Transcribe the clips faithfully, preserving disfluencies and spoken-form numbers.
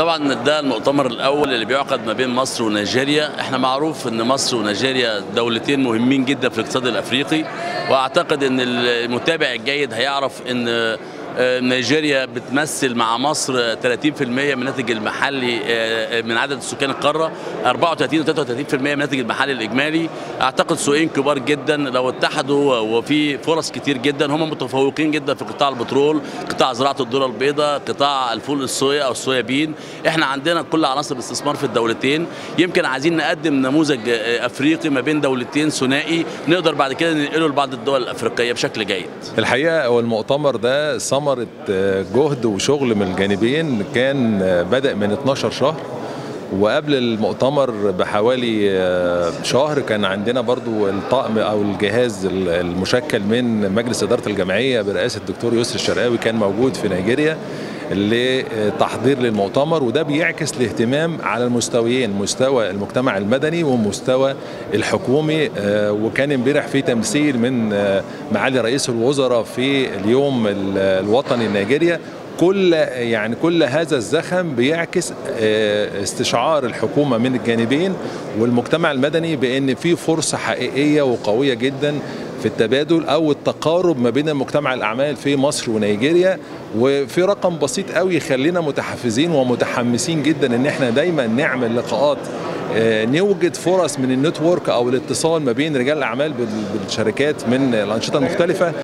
طبعا ده المؤتمر الاول اللي بيعقد ما بين مصر ونيجيريا. احنا معروف ان مصر ونيجيريا دولتين مهمين جدا في الاقتصاد الافريقي، واعتقد ان المتابع الجيد هيعرف ان نيجيريا بتمثل مع مصر ثلاثين بالمئة من الناتج المحلي من عدد سكان القاره، أربعة وثلاثين و ثلاثة وثلاثين بالمئة من الناتج المحلي الاجمالي. اعتقد سوقين كبار جدا لو اتحدوا، وفي فرص كتير جدا. هم متفوقين جدا في قطاع البترول، قطاع زراعه الذره البيضاء، قطاع الفول الصويا او الصويا بين. احنا عندنا كل عناصر الاستثمار في الدولتين. يمكن عايزين نقدم نموذج افريقي ما بين دولتين ثنائي نقدر بعد كده ننقله لبعض الدول الافريقيه بشكل جيد. الحقيقه هو المؤتمر ده ثمرة جهد وشغل من الجانبين، كان بدأ من اتناشر شهر، وقبل المؤتمر بحوالي شهر كان عندنا برضو الطاقم او الجهاز المشكل من مجلس إدارة الجمعية برئاسة الدكتور يسري الشرقاوي كان موجود في نيجيريا لتحضير للمؤتمر. وده بيعكس الاهتمام على المستويين، مستوى المجتمع المدني ومستوى الحكومي. وكان امبارح في تمثيل من معالي رئيس الوزراء في اليوم الوطني لنيجيريا. كل يعني كل هذا الزخم بيعكس استشعار الحكومة من الجانبين والمجتمع المدني بأن في فرصة حقيقية وقوية جدا في التبادل او التقارب ما بين مجتمع الاعمال في مصر ونيجيريا. وفي رقم بسيط قوي يخلينا متحفزين ومتحمسين جدا ان احنا دايما نعمل لقاءات نوجد فرص من النتورك او الاتصال ما بين رجال الاعمال بالشركات من الانشطه المختلفه.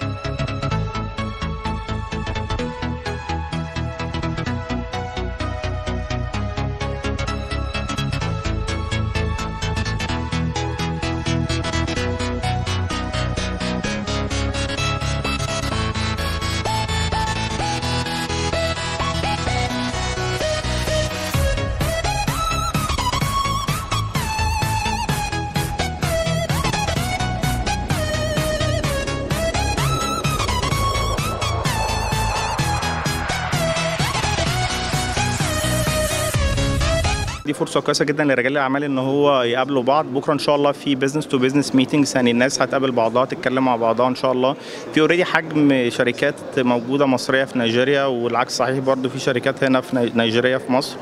دي فرصه كويسه جدا لرجال الاعمال ان هو يقابلوا بعض. بكره ان شاء الله في بزنس تو بزنس ميتنجز، يعني الناس هتقابل بعضها تتكلم مع بعضها ان شاء الله. في اوريدي حجم شركات موجوده مصريه في نيجيريا، والعكس صحيح برضو في شركات هنا في نيجيريا في مصر.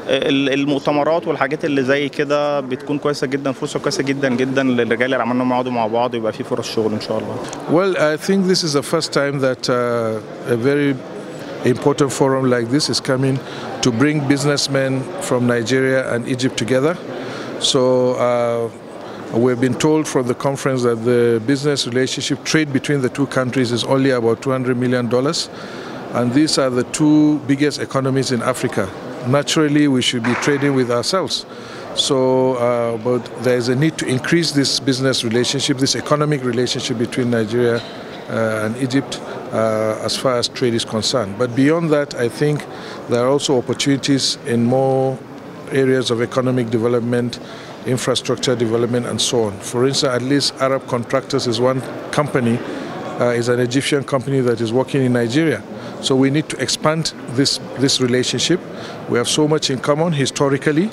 المؤتمرات والحاجات اللي زي كده بتكون كويسه جدا، فرصه كويسه جدا جدا للرجال الاعمال انهم يقعدوا مع بعض ويبقى في فرص شغل ان شاء الله. Well, I think this is the first time that uh, a very important forum like this is coming to bring businessmen from Nigeria and Egypt together. So uh, we've been told from the conference that the business relationship trade between the two countries is only about two hundred million dollars, and these are the two biggest economies in Africa. Naturally, we should be trading with ourselves. So, uh, but there is a need to increase this business relationship, this economic relationship between Nigeria uh, and Egypt. Uh, as far as trade is concerned. But beyond that, I think there are also opportunities in more areas of economic development, infrastructure development, and so on. For instance, at least Arab Contractors is one company, uh, is an Egyptian company that is working in Nigeria. So we need to expand this, this relationship. We have so much in common historically.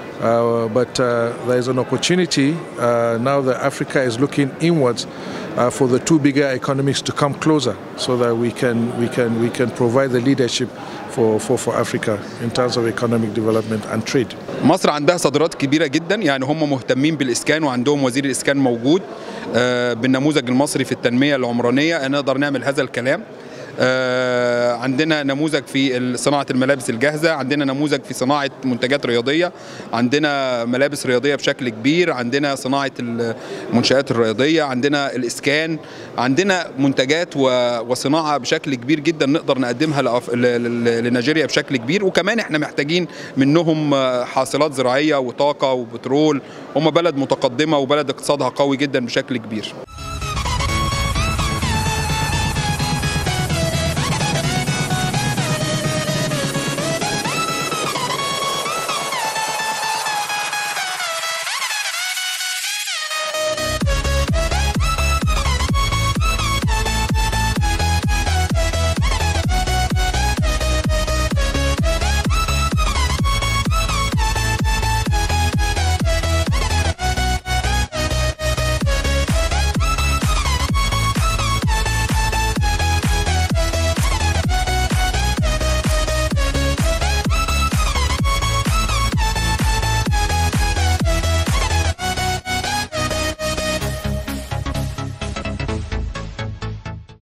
Uh, but uh, there is an opportunity uh, now that Africa is looking inwards uh, for the two bigger economies to come closer, so that we can we can we can provide the leadership for for for Africa in terms of economic development and trade. مصر عندها صادرات كبيرة جدا، يعني هم مهتمين بالإسكان وعندهم وزير الإسكان موجود بالنموذج المصري في التنمية العمرانية. نقدر نعمل هذا الكلام. عندنا نموذج في صناعة الملابس الجاهزة، عندنا نموذج في صناعة منتجات رياضية، عندنا ملابس رياضية بشكل كبير، عندنا صناعة المنشآت الرياضية، عندنا الإسكان، عندنا منتجات وصناعة بشكل كبير جدا نقدر نقدمها لنيجيريا بشكل كبير. وكمان احنا محتاجين منهم حاصلات زراعية وطاقة وبترول. هم بلد متقدمة وبلد اقتصادها قوي جدا بشكل كبير.